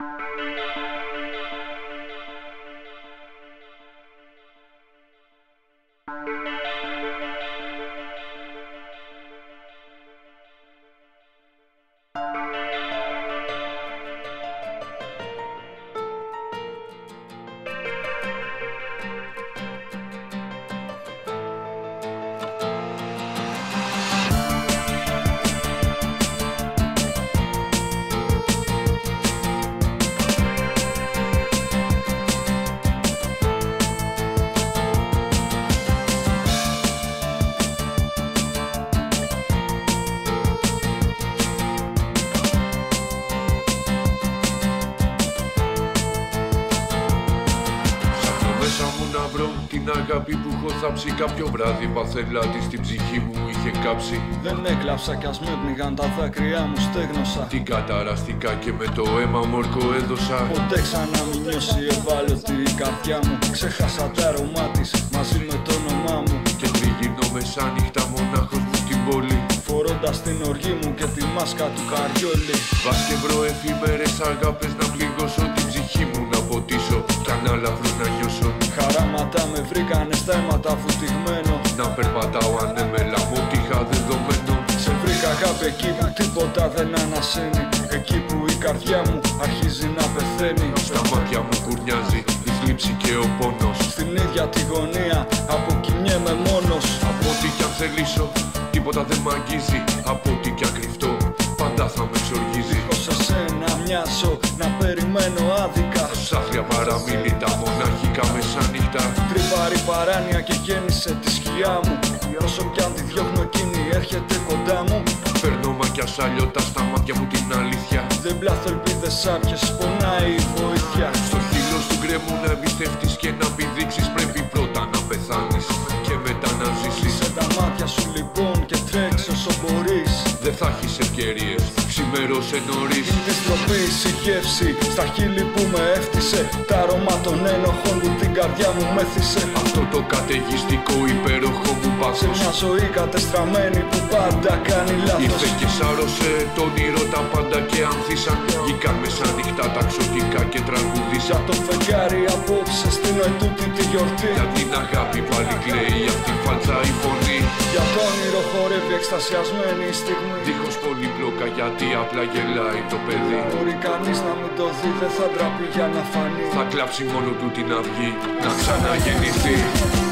Να βρω την αγάπη που έχω θάψει. Κάποιο βράδυ παθελάτη στην ψυχή μου είχε κάψει. Δεν έκλαψα κι ας με πνίγαν τα δάκρυά μου στέγνωσα. Την καταραστικά και με το αίμα μόρκο έδωσα. Ποτέ ξανά μην νιώσει ευάλωτη η καρδιά μου. Ξέχασα τα αρώμα της μαζί με το όνομά μου. Και τριγυρνώ μεσάνυχτα μονάχος μου στην πόλη, φορώντας την οργή μου και τη μάσκα του Καριόλη. Βας και βρω εφήμερες αγάπες να πληγώσω την ψυχή μου, να ποτίσω κι ανάλαφρο να νιώσω. Χαράματα με βρήκανε στα αίματα βουτυγμένο. Να περπατάω ανέμελα μου ό,τι είχα δεδομένο. Σε βρήκα αγάπη εκεί που τίποτα δεν ανασένει. Εκεί που η καρδιά μου αρχίζει να πεθαίνει. Στα μάτια μου κουρνιάζει η θλίψη και ο πόνος. Στην ίδια τη γωνία αποκοιμιέμαι μόνος. Από ό,τι κι αν θελήσω τίποτα δεν μ' αγγίζει. Από ό,τι κι αν κρυφτώ πάντα θα με εξοργίζει. Ως εσένα μοιάζω να περιμένω άδικα. Ψάχνια παραμίλητα μονάχικα μεσάνυχτα. Τριβάρει παράνοια και γέννησε τη σκιά μου. Όσο κι αν τη διώχνω εκείνη έρχεται κοντά μου. Παίρνω μακιάς αλλιώτα στα μάτια μου την αλήθεια. Δεν πλάθω ελπίδες άπιες, πονάει η βοήθεια. Στο χείλος του γκρέμου να εμπιστευτείς και να πηδήξεις. Πρέπει πρώτα να πεθάνεις και μετά να ζήσεις. Σε τα μάτια σου λοιπόν και τρέξε όσο μπορείς. Δεν θα έχεις ευκαιρίες, ξημέρωσε νωρίς. Είναι της τροπής η γεύση στα χείλη που με έφτισε. Τα αρώμα των ένοχων που την καρδιά μου μέθησε. Αυτό το καταιγιστικό υπέροχο μου Σε πάθος. μια ζωή κατεστραμμένη που πάντα κάνει λάθος. Ήρθε και σάρωσε το όνειρο τα πάντα και ανθίσαν. Βγήκαν μεσάνυχτα τα ξωτικά και τραγουδίσαν. Για το φεγγάρι απόψε στην ετούτη τη γιορτή. Για την αγάπη πάλι κλαίει αυτή φάλτσα η φωνή. Για το όνειρο χορεύει εκστασιασμένη η στιγμή. Δίχως πολύπλοκα γιατί απλά γελάει το παιδί. Μπορεί κανείς να μην το δει, δεν θα ντραπεί για να φανεί. Θα κλάψει μόνο του την αυγή να ξαναγεννηθεί.